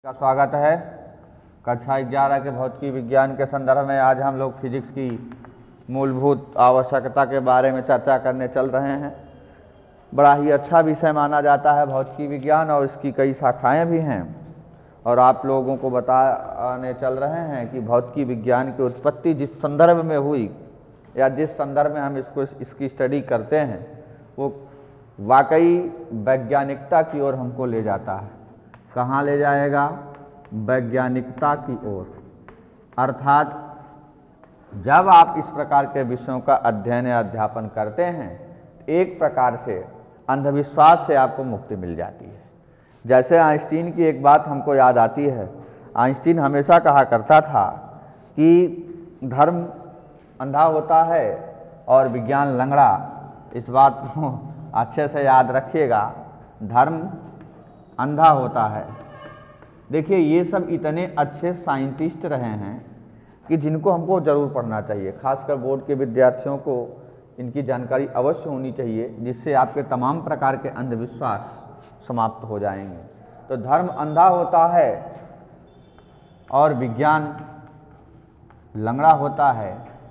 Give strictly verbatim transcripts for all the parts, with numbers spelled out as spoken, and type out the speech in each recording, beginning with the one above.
का स्वागत है। कक्षा ग्यारह के भौतिकी विज्ञान के संदर्भ में आज हम लोग फिजिक्स की मूलभूत आवश्यकता के बारे में चर्चा करने चल रहे हैं। बड़ा ही अच्छा विषय माना जाता है भौतिकी विज्ञान और इसकी कई शाखाएं भी हैं और आप लोगों को बताने चल रहे हैं कि भौतिकी विज्ञान की उत्पत्ति जिस संदर्भ में हुई या जिस संदर्भ में हम इसको इसकी स्टडी करते हैं वो वाकई वैज्ञानिकता की ओर हमको ले जाता है। कहाँ ले जाएगा? वैज्ञानिकता की ओर। अर्थात जब आप इस प्रकार के विषयों का अध्ययन या अध्यापन करते हैं एक प्रकार से अंधविश्वास से आपको मुक्ति मिल जाती है। जैसे आइंस्टीन की एक बात हमको याद आती है। आइंस्टीन हमेशा कहा करता था कि धर्म अंधा होता है और विज्ञान लंगड़ा। इस बात को अच्छे से याद रखिएगा, धर्म अंधा होता है। देखिए ये सब इतने अच्छे साइंटिस्ट रहे हैं कि जिनको हमको जरूर पढ़ना चाहिए। खासकर बोर्ड के विद्यार्थियों को इनकी जानकारी अवश्य होनी चाहिए, जिससे आपके तमाम प्रकार के अंधविश्वास समाप्त हो जाएंगे। तो धर्म अंधा होता है और विज्ञान लंगड़ा होता है।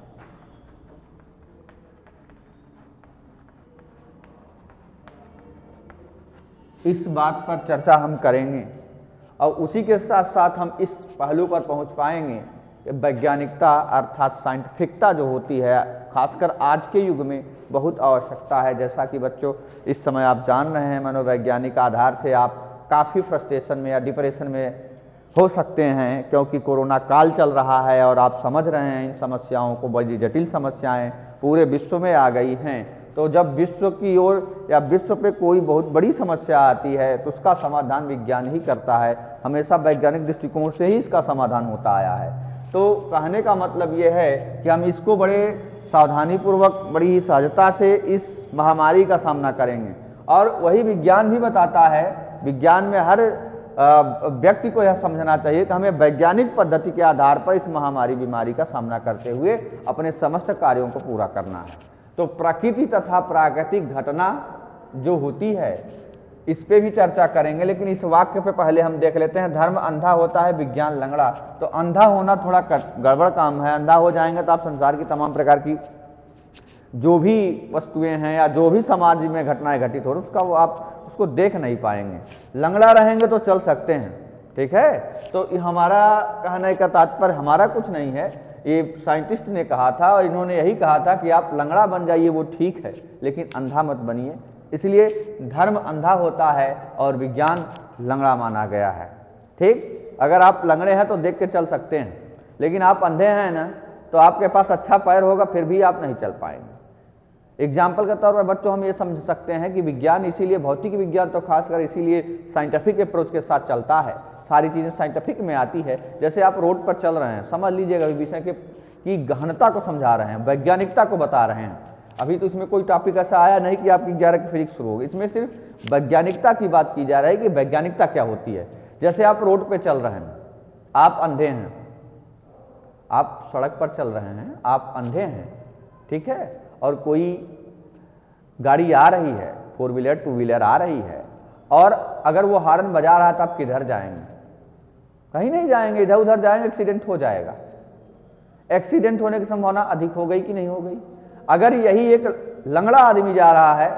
इस बात पर चर्चा हम करेंगे और उसी के साथ साथ हम इस पहलू पर पहुंच पाएंगे कि वैज्ञानिकता अर्थात साइंटिफिकता जो होती है खासकर आज के युग में बहुत आवश्यकता है। जैसा कि बच्चों इस समय आप जान रहे हैं, मनोवैज्ञानिक आधार से आप काफ़ी फ्रस्ट्रेशन में या डिप्रेशन में हो सकते हैं क्योंकि कोरोना काल चल रहा है और आप समझ रहे हैं इन समस्याओं को। बड़ी जटिल समस्याएं पूरे विश्व में आ गई हैं। तो जब विश्व की ओर या विश्व पे कोई बहुत बड़ी समस्या आती है तो उसका समाधान विज्ञान ही करता है। हमेशा वैज्ञानिक दृष्टिकोण से ही इसका समाधान होता आया है। तो कहने का मतलब ये है कि हम इसको बड़े सावधानीपूर्वक बड़ी ही सहजता से इस महामारी का सामना करेंगे। और वही विज्ञान भी बताता है, विज्ञान में हर व्यक्ति को यह समझना चाहिए कि हमें वैज्ञानिक पद्धति के आधार पर इस महामारी बीमारी का सामना करते हुए अपने समस्त कार्यों को पूरा करना है। तो प्रकृति तथा प्राकृतिक घटना जो होती है इस पे भी चर्चा करेंगे, लेकिन इस वाक्य पे पहले हम देख लेते हैं। धर्म अंधा होता है, विज्ञान लंगड़ा। तो अंधा होना थोड़ा गड़बड़ काम है। अंधा हो जाएंगे तो आप संसार की तमाम प्रकार की जो भी वस्तुएं हैं या जो भी समाज में घटनाएं घटित हो रही उसका वो आप उसको देख नहीं पाएंगे। लंगड़ा रहेंगे तो चल सकते हैं, ठीक है। तो हमारा कहने का तात्पर्य हमारा कुछ नहीं है, ये साइंटिस्ट ने कहा था और इन्होंने यही कहा था कि आप लंगड़ा बन जाइए वो ठीक है, लेकिन अंधा मत बनिए। इसलिए धर्म अंधा होता है और विज्ञान लंगड़ा माना गया है। ठीक, अगर आप लंगड़े हैं तो देख के चल सकते हैं, लेकिन आप अंधे हैं ना तो आपके पास अच्छा पैर होगा फिर भी आप नहीं चल पाएंगे। एग्जाम्पल के तौर पर बच्चों हम ये समझ सकते हैं कि विज्ञान इसीलिए भौतिक विज्ञान तो खासकर इसीलिए साइंटिफिक अप्रोच के साथ चलता है। सारी चीज़ें साइंटिफिक में आती है। जैसे आप रोड पर चल रहे हैं, समझ लीजिएगा विषय के की गहनता को समझा रहे हैं, वैज्ञानिकता को बता रहे हैं। अभी तो इसमें कोई टॉपिक ऐसा आया नहीं कि आपकी ग्यारह की फिजिक्स शुरू होगी। इसमें सिर्फ वैज्ञानिकता की बात की जा रही है कि वैज्ञानिकता क्या होती है। जैसे आप रोड पर चल रहे हैं, आप अंधे हैं, आप सड़क पर चल रहे हैं, आप अंधे हैं, ठीक है। और कोई गाड़ी आ रही है, फोर व्हीलर टू व्हीलर आ रही है, और अगर वो हॉर्न बजा रहा है तो आप किधर जाएंगे? कहीं नहीं जाएंगे, इधर उधर जाएंगे, एक्सीडेंट हो जाएगा। एक्सीडेंट होने की संभावना अधिक हो गई कि नहीं हो गई? अगर यही एक लंगड़ा आदमी जा रहा है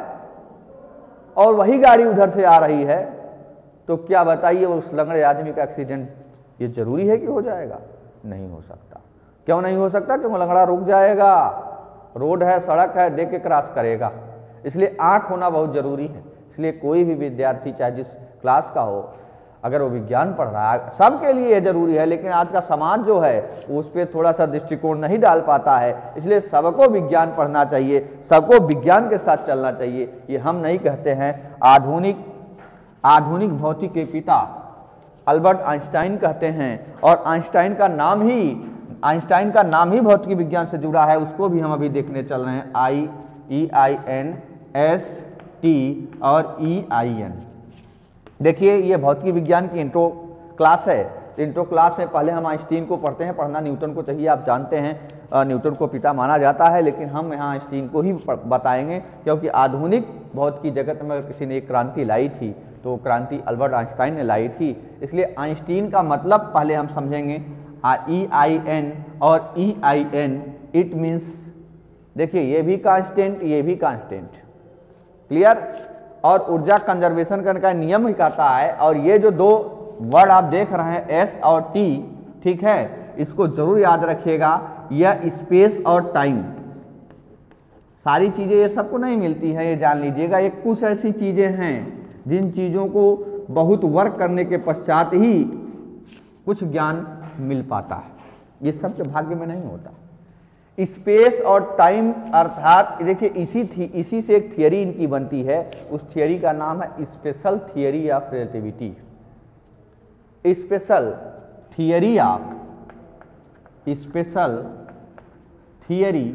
और वही गाड़ी उधर से आ रही है तो क्या बताइए उस लंगड़े आदमी का एक्सीडेंट ये जरूरी है कि हो जाएगा? नहीं हो सकता। क्यों नहीं हो सकता? क्योंकि लंगड़ा रुक जाएगा, रोड है, सड़क है, देख के क्रॉस करेगा। इसलिए आंख होना बहुत जरूरी है। इसलिए कोई भी विद्यार्थी चाहे जिस क्लास का हो, अगर वो विज्ञान पढ़ रहा है, सबके लिए ये जरूरी है, लेकिन आज का समाज जो है उस पर थोड़ा सा दृष्टिकोण नहीं डाल पाता है। इसलिए सबको विज्ञान पढ़ना चाहिए, सबको विज्ञान के साथ चलना चाहिए। ये हम नहीं कहते हैं, आधुनिक आधुनिक भौतिक के पिता अल्बर्ट आइंस्टाइन कहते हैं। और आइंस्टाइन का नाम ही आइंस्टाइन का नाम ही भौतिक विज्ञान से जुड़ा है। उसको भी हम अभी देखने चल रहे हैं। I E I N S T और ई आई एन। देखिए ये भौतिक विज्ञान की इंट्रो क्लास है। इंट्रो क्लास में पहले हम आइंस्टीन को पढ़ते हैं, पढ़ना न्यूटन को चाहिए, आप जानते हैं न्यूटन को पिता माना जाता है, लेकिन हम यहाँ आइंस्टीन को ही बताएंगे क्योंकि आधुनिक भौतिकी जगत में किसी ने एक क्रांति लाई थी तो क्रांति अल्बर्ट आइंस्टाइन ने लाई थी। इसलिए आइंस्टीन का मतलब पहले हम समझेंगे, ई आई एन और E I N, it means, देखिए ये भी कांस्टेंट, ये भी कांस्टेंट, क्लियर। और ऊर्जा कंजर्वेशन करने का नियम ही कहता है, और ये जो दो वर्ड आप देख रहे हैं एस और टी, ठीक है, इसको जरूर याद रखिएगा, यह स्पेस और टाइम, सारी चीजें ये सबको नहीं मिलती है, ये जान लीजिएगा। ये कुछ ऐसी चीजें हैं जिन चीजों को बहुत वर्क करने के पश्चात ही कुछ ज्ञान मिल पाता है, ये सबके भाग्य में नहीं होता। स्पेस और टाइम अर्थात देखिए इसी थी इसी से एक थियरी इनकी बनती है, उस थियरी का नाम है special theory of relativity. Special theory of special theory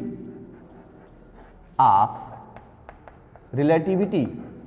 of relativity,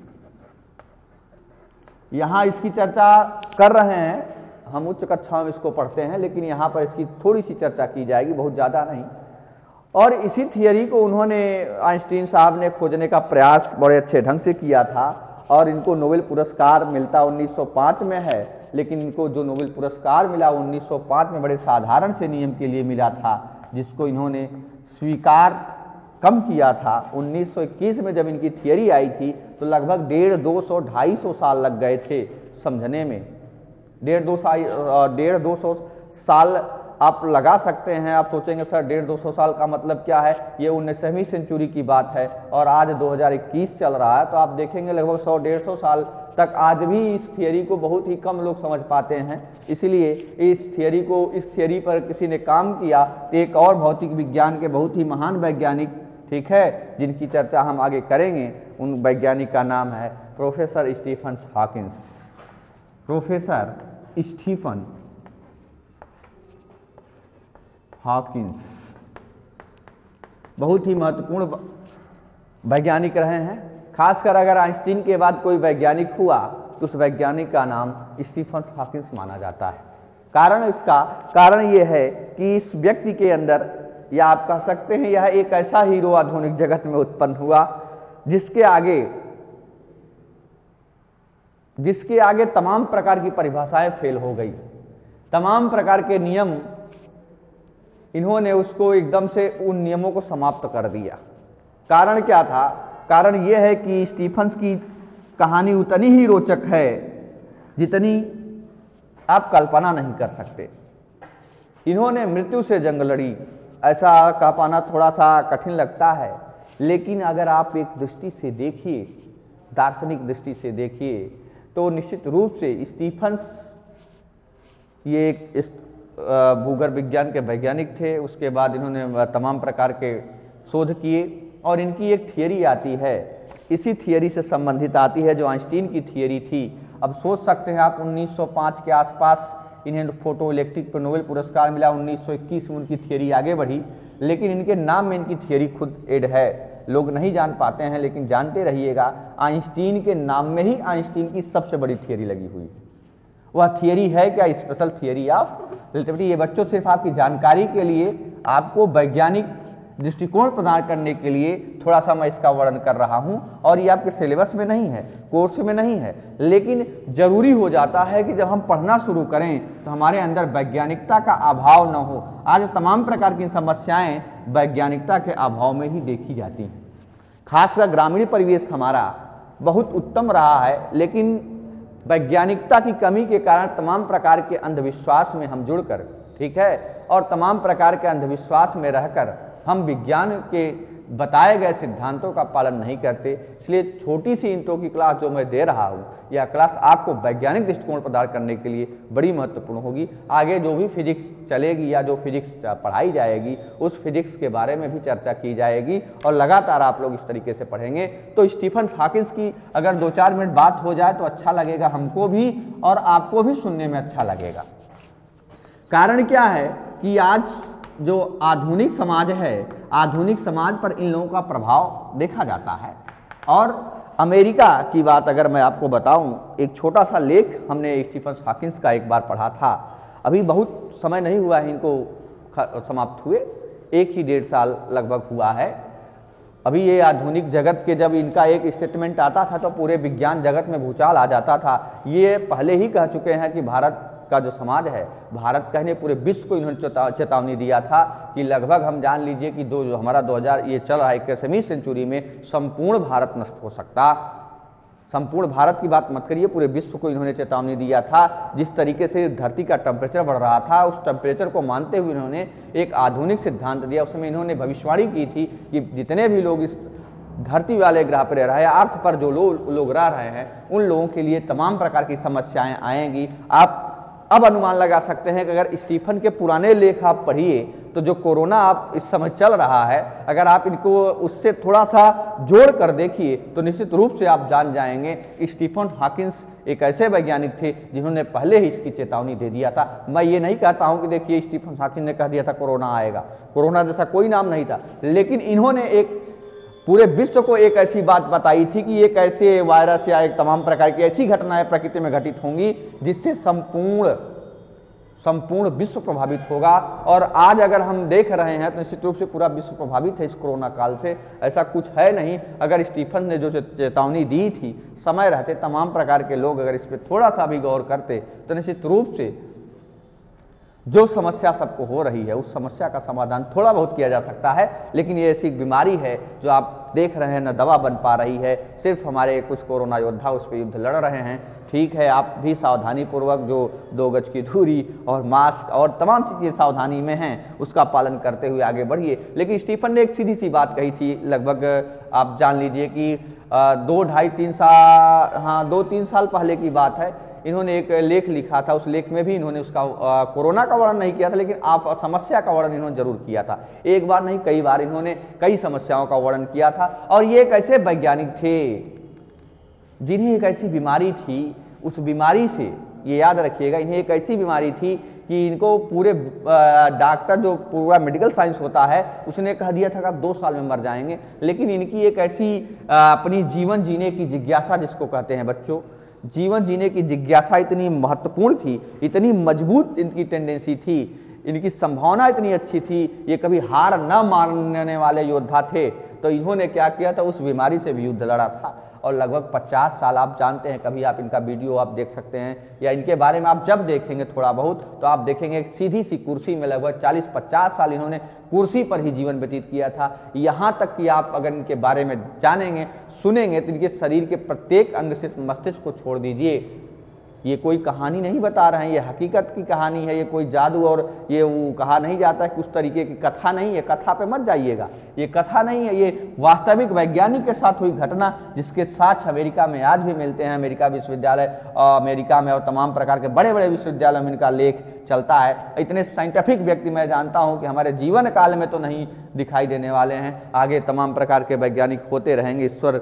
यहां इसकी चर्चा कर रहे हैं, हम उच्च कक्षा में इसको पढ़ते हैं, लेकिन यहां पर इसकी थोड़ी सी चर्चा की जाएगी, बहुत ज्यादा नहीं। और इसी थियरी को उन्होंने, आइंस्टीन साहब ने खोजने का प्रयास बड़े अच्छे ढंग से किया था, और इनको नोबेल पुरस्कार मिलता उन्नीस सौ पाँच में है, लेकिन इनको जो नोबेल पुरस्कार मिला उन्नीस सौ पाँच में बड़े साधारण से नियम के लिए मिला था, जिसको इन्होंने स्वीकार कम किया था। उन्नीस सौ इक्कीस में जब इनकी थियरी आई थी तो लगभग डेढ़ दो सौ ढाई सौ साल लग गए थे समझने में। डेढ़ दो साल डेढ़ दो सौ साल आप लगा सकते हैं। आप सोचेंगे सर डेढ़ दो सौ साल का मतलब क्या है, ये उन्नीसवीं सेंचुरी की बात है और आज दो हज़ार इक्कीस चल रहा है, तो आप देखेंगे लगभग सौ डेढ़ सौ साल तक आज भी इस थियरी को बहुत ही कम लोग समझ पाते हैं। इसलिए इस थियरी को इस थियरी पर किसी ने काम किया तो एक और भौतिक विज्ञान के बहुत ही महान वैज्ञानिक, ठीक है, जिनकी चर्चा हम आगे करेंगे, उन वैज्ञानिक का नाम है professor Stephen Hawking. Professor Stephen Hawking बहुत ही महत्वपूर्ण वैज्ञानिक रहे हैं। खासकर अगर आइंस्टीन के बाद कोई वैज्ञानिक हुआ तो उस वैज्ञानिक का नाम स्टीफन हॉकिंस माना जाता है। कारण इसका कारण यह है कि इस व्यक्ति के अंदर, या आप कह सकते हैं यह एक ऐसा हीरो आधुनिक जगत में उत्पन्न हुआ जिसके आगे जिसके आगे तमाम प्रकार की परिभाषाएं फेल हो गई, तमाम प्रकार के नियम, इन्होंने उसको एकदम से उन नियमों को समाप्त कर दिया। कारण क्या था? कारण यह है कि स्टीफन्स की कहानी उतनी ही रोचक है जितनी आप कल्पना नहीं कर सकते। इन्होंने मृत्यु से जंग लड़ी, ऐसा कह पाना थोड़ा सा कठिन लगता है, लेकिन अगर आप एक दृष्टि से देखिए, दार्शनिक दृष्टि से देखिए, तो निश्चित रूप से स्टीफन्स ये एक भूगर्भ विज्ञान के वैज्ञानिक थे। उसके बाद इन्होंने तमाम प्रकार के शोध किए और इनकी एक थियरी आती है, इसी थियरी से संबंधित आती है जो आइंस्टीन की थियरी थी। अब सोच सकते हैं आप उन्नीस सौ पाँच के आसपास इन्हें फोटो इलेक्ट्रिक पर नोबेल पुरस्कार मिला, उन्नीस सौ इक्कीस में उनकी थियरी आगे बढ़ी, लेकिन इनके नाम में इनकी थियरी खुद एड है, लोग नहीं जान पाते हैं, लेकिन जानते रहिएगा आइंस्टीन के नाम में ही आइंस्टीन की सबसे बड़ी थियरी लगी हुई। वह थियरी है क्या? Special theory of relativity. ये बच्चों सिर्फ आपकी जानकारी के लिए, आपको वैज्ञानिक दृष्टिकोण प्रदान करने के लिए थोड़ा सा मैं इसका वर्णन कर रहा हूं, और ये आपके सिलेबस में नहीं है, कोर्स में नहीं है, लेकिन जरूरी हो जाता है कि जब हम पढ़ना शुरू करें तो हमारे अंदर वैज्ञानिकता का अभाव न हो। आज तमाम प्रकार की समस्याएं वैज्ञानिकता के अभाव में ही देखी जाती हैं। खासकर ग्रामीण परिवेश हमारा बहुत उत्तम रहा है, लेकिन वैज्ञानिकता की कमी के कारण तमाम प्रकार के अंधविश्वास में हम जुड़कर, ठीक है, और तमाम प्रकार के अंधविश्वास में रहकर हम विज्ञान के बताए गए सिद्धांतों का पालन नहीं करते। इसलिए छोटी सी इंट्रो की क्लास जो मैं दे रहा हूँ, यह क्लास आपको वैज्ञानिक दृष्टिकोण प्रदान करने के लिए बड़ी महत्वपूर्ण होगी। आगे जो भी फिजिक्स चलेगी या जो फिजिक्स पढ़ाई जाएगी, उस फिजिक्स के बारे में भी चर्चा की जाएगी, और लगातार आप लोग इस तरीके से पढ़ेंगे तो स्टीफन हॉकिंस की अगर दो चार मिनट बात हो जाए तो अच्छा लगेगा, हमको भी और आपको भी सुनने में अच्छा लगेगा। कारण क्या है कि आज जो आधुनिक समाज है, आधुनिक समाज पर इन लोगों का प्रभाव देखा जाता है। और अमेरिका की बात अगर मैं आपको बताऊं, एक छोटा सा लेख हमने स्टीफन हॉकिंस का एक बार पढ़ा था, अभी बहुत समय नहीं हुआ है इनको समाप्त हुए, एक ही डेढ़ साल लगभग हुआ है। अभी ये आधुनिक जगत के जब इनका एक स्टेटमेंट आता था तो पूरे विज्ञान जगत में भूचाल आ जाता था। ये पहले ही कह चुके हैं कि भारत का जो समाज है, भारत कहने पूरे विश्व को इन्होंने चेता, चेतावनी दिया था कि लगभग हम जान लीजिए कि दो जो हमारा दो हज़ार ये चल रहा है इक्कीसवीं सेंचुरी में संपूर्ण भारत नष्ट हो सकता। संपूर्ण भारत की बात मत करिए, पूरे विश्व को इन्होंने चेतावनी दिया था। जिस तरीके से धरती का टेम्परेचर बढ़ रहा था, उस टेम्परेचर को मानते हुए इन्होंने एक आधुनिक सिद्धांत दिया। उस समय इन्होंने भविष्यवाणी की थी कि जितने भी लोग इस धरती वाले ग्रह पर रह रहे हैं, अर्थ पर जो लोग लोग रह रहे हैं, उन लोगों के लिए तमाम प्रकार की समस्याएं आएंगी। आप अब अनुमान लगा सकते हैं कि अगर स्टीफन के पुराने लेख आप पढ़िए तो जो कोरोना आप इस समय चल रहा है, अगर आप इनको उससे थोड़ा सा जोड़ कर देखिए तो निश्चित रूप से आप जान जाएंगे कि स्टीफन हॉकिंस एक ऐसे वैज्ञानिक थे जिन्होंने पहले ही इसकी चेतावनी दे दिया था। मैं ये नहीं कहता हूं कि देखिए स्टीफन हॉकिंस ने कह दिया था कोरोना आएगा, कोरोना जैसा कोई नाम नहीं था, लेकिन इन्होंने एक पूरे विश्व को एक ऐसी बात बताई थी कि एक ऐसे वायरस या एक तमाम प्रकार की ऐसी घटनाएं प्रकृति में घटित होंगी जिससे संपूर्ण संपूर्ण विश्व प्रभावित होगा। और आज अगर हम देख रहे हैं तो निश्चित रूप से पूरा विश्व प्रभावित है इस कोरोना काल से। ऐसा कुछ है नहीं, अगर स्टीफन ने जो चेतावनी दी थी समय रहते तमाम प्रकार के लोग अगर इस पर थोड़ा सा भी गौर करते तो निश्चित रूप से जो समस्या सबको हो रही है उस समस्या का समाधान थोड़ा बहुत किया जा सकता है। लेकिन ये ऐसी बीमारी है जो आप देख रहे हैं न दवा बन पा रही है, सिर्फ हमारे कुछ कोरोना योद्धा उस पर युद्ध लड़ रहे हैं। ठीक है, आप भी सावधानी पूर्वक जो दो गज की दूरी और मास्क और तमाम चीज़ें सावधानी में हैं उसका पालन करते हुए आगे बढ़िए। लेकिन स्टीफन ने एक सीधी सी बात कही थी, लगभग आप जान लीजिए कि दो ढाई तीन साल हाँ दो तीन साल पहले की बात है। इन्होंने एक लेख लिखा था, उस लेख में भी इन्होंने उसका आ, कोरोना का वर्णन नहीं किया था, लेकिन आप समस्या का वर्णन इन्होंने जरूर किया था। एक बार नहीं कई बार इन्होंने कई समस्याओं का वर्णन किया था। और ये एक ऐसे वैज्ञानिक थे जिन्हें एक ऐसी बीमारी थी, उस बीमारी से ये याद रखिएगा, इन्हें एक ऐसी बीमारी थी कि इनको पूरे डॉक्टर जो पूरा मेडिकल साइंस होता है उसने कह दिया था कि आप दो साल में मर जाएंगे। लेकिन इनकी एक ऐसी अपनी जीवन जीने की जिज्ञासा जिसको कहते हैं बच्चों, जीवन जीने की जिज्ञासा इतनी महत्वपूर्ण थी, इतनी मजबूत इनकी टेंडेंसी थी, इनकी संभावना इतनी अच्छी थी, ये कभी हार न मानने वाले योद्धा थे। तो इन्होंने क्या किया था, उस बीमारी से भी युद्ध लड़ा था। और लगभग पचास साल आप जानते हैं, कभी आप इनका वीडियो आप देख सकते हैं या इनके बारे में आप जब देखेंगे थोड़ा बहुत तो आप देखेंगे एक सीधी सी कुर्सी में लगभग चालीस पचास साल इन्होंने कुर्सी पर ही जीवन व्यतीत किया था। यहाँ तक कि आप अगर इनके बारे में जानेंगे सुनेंगे तो इनके शरीर के प्रत्येक अंग से मस्तिष्क को छोड़ दीजिए, ये कोई कहानी नहीं बता रहे हैं, ये हकीकत की कहानी है, ये कोई जादू और ये वो कहा नहीं जाता कि उस तरीके की कथा नहीं है, कथा पे मत जाइएगा, ये कथा नहीं है, ये वास्तविक वैज्ञानिक के साथ हुई घटना जिसके साक्ष्य अमेरिका में आज भी मिलते हैं। अमेरिका विश्वविद्यालय अमेरिका में और तमाम प्रकार के बड़े बड़े विश्वविद्यालयों में इनका लेख चलता है। इतने साइंटिफिक व्यक्ति मैं जानता हूं कि हमारे जीवन काल में तो नहीं दिखाई देने वाले हैं, आगे तमाम प्रकार के वैज्ञानिक होते रहेंगे, ईश्वर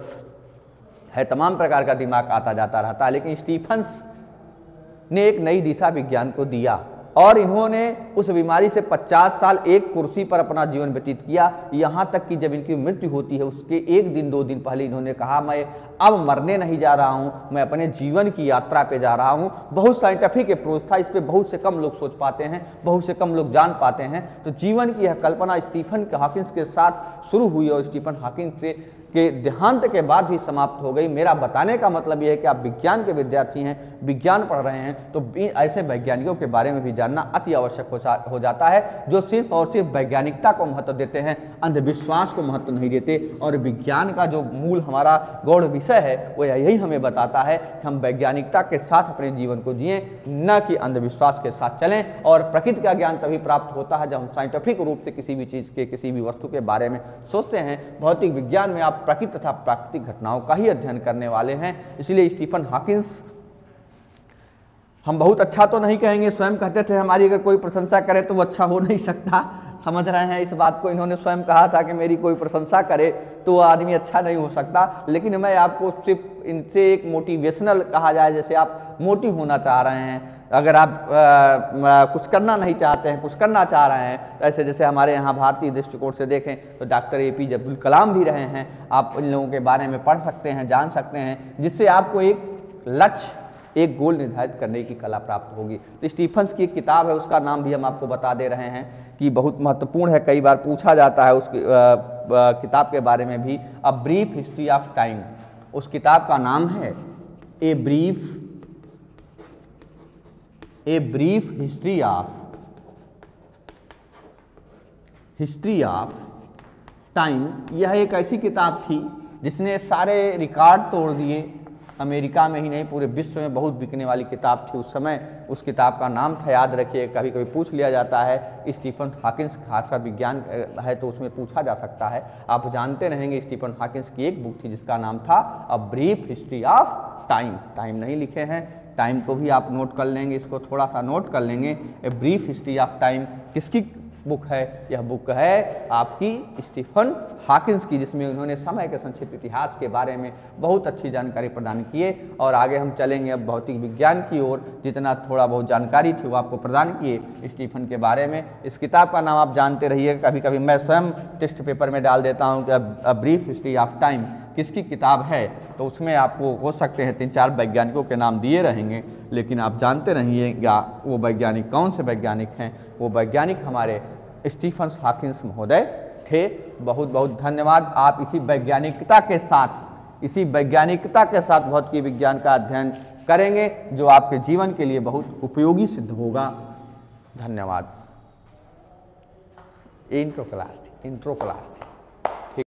है, तमाम प्रकार का दिमाग आता जाता रहता है। लेकिन स्टीफन्स ने एक नई दिशा विज्ञान को दिया और इन्होंने उस बीमारी से पचास साल एक कुर्सी पर अपना जीवन व्यतीत किया। यहाँ तक कि जब इनकी मृत्यु होती है उसके एक दिन दो दिन पहले इन्होंने कहा मैं अब मरने नहीं जा रहा हूँ, मैं अपने जीवन की यात्रा पे जा रहा हूँ। बहुत साइंटिफिक अप्रोच था, इस पे बहुत से कम लोग सोच पाते हैं, बहुत से कम लोग जान पाते हैं। तो जीवन की यह कल्पना स्टीफन हॉकिंस के साथ शुरू हुई और स्टीफन हॉकिंस से के देहांत के बाद ही समाप्त हो गई। मेरा बताने का मतलब यह है कि आप विज्ञान के विद्यार्थी हैं, विज्ञान पढ़ रहे हैं, तो ऐसे वैज्ञानिकों के बारे में भी जानना अति आवश्यक हो जाता है जो सिर्फ और सिर्फ वैज्ञानिकता को महत्व देते हैं, अंधविश्वास को महत्व नहीं देते। और विज्ञान का जो मूल हमारा गौड़ विषय है वो यही हमें बताता है कि हम वैज्ञानिकता के साथ अपने जीवन को जिएं, न कि अंधविश्वास के साथ चलें। और प्रकृति का ज्ञान तभी प्राप्त होता है जब हम साइंटिफिक रूप से किसी भी चीज के, किसी भी वस्तु के बारे में सोचते हैं। भौतिक विज्ञान में आप प्रकृति तथा प्राकृतिक घटनाओं का ही अध्ययन करने वाले हैं। इसलिए स्टीफन हॉकिंस, हम बहुत अच्छा तो नहीं कहेंगे, स्वयं कहते थे हमारी अगर कोई प्रशंसा करे तो वो अच्छा हो नहीं सकता, समझ रहे हैं इस बात को। इन्होंने स्वयं कहा था कि मेरी कोई प्रशंसा करे तो आदमी अच्छा नहीं हो सकता। लेकिन मैं आपको सिर्फ इनसे एक मोटिवेशनल कहा जाए, जैसे आप मोटिव होना चाह रहे हैं, अगर आप आ, आ, कुछ करना नहीं चाहते हैं, कुछ करना चाह रहे हैं, ऐसे जैसे हमारे यहाँ भारतीय दृष्टिकोण से देखें तो doctor A P J Abdul Kalam भी रहे हैं। आप इन लोगों के बारे में पढ़ सकते हैं, जान सकते हैं, जिससे आपको एक लक्ष्य, एक गोल निर्धारित करने की कला प्राप्त होगी। तो स्टीफन्स की एक किताब है, उसका नाम भी हम आपको बता दे रहे हैं कि बहुत महत्वपूर्ण है, कई बार पूछा जाता है उसकी किताब के बारे में भी, a brief history of time. उस किताब का नाम है a brief a brief history of history of time. यह एक ऐसी किताब थी जिसने सारे रिकॉर्ड तोड़ दिए। अमेरिका में ही नहीं, पूरे विश्व में बहुत बिकने वाली किताब थी उस समय। उस किताब का नाम था, याद रखिए, कभी कभी पूछ लिया जाता है, स्टीफन हॉकिंस। खासकर विज्ञान है तो उसमें पूछा जा सकता है। आप जानते रहेंगे स्टीफन हॉकिंस की एक बुक थी जिसका नाम था a brief history of time. Time नहीं लिखे हैं, टाइम को भी आप नोट कर लेंगे, इसको थोड़ा सा नोट कर लेंगे। A brief history of time किसकी बुक है? यह बुक है आपकी स्टीफन हॉकिंस की, जिसमें उन्होंने समय के संक्षिप्त इतिहास के बारे में बहुत अच्छी जानकारी प्रदान किए। और आगे हम चलेंगे अब भौतिक विज्ञान की ओर। जितना थोड़ा बहुत जानकारी थी वो आपको प्रदान किए स्टीफन के बारे में। इस किताब का नाम आप जानते रहिए, कभी कभी मैं स्वयं टेस्ट पेपर में डाल देता हूँ कि a brief history of time किसकी किताब है, तो उसमें आपको हो सकते हैं तीन चार वैज्ञानिकों के नाम दिए रहेंगे, लेकिन आप जानते रहिएगा वो वैज्ञानिक कौन से वैज्ञानिक हैं। वो वैज्ञानिक हमारे स्टीफन हॉकिंस महोदय थे। बहुत बहुत धन्यवाद। आप इसी वैज्ञानिकता के साथ इसी वैज्ञानिकता के साथ भौतिक विज्ञान का अध्ययन करेंगे, जो आपके जीवन के लिए बहुत उपयोगी सिद्ध होगा। धन्यवाद। इंट्रो क्लास थी इंट्रो क्लास थी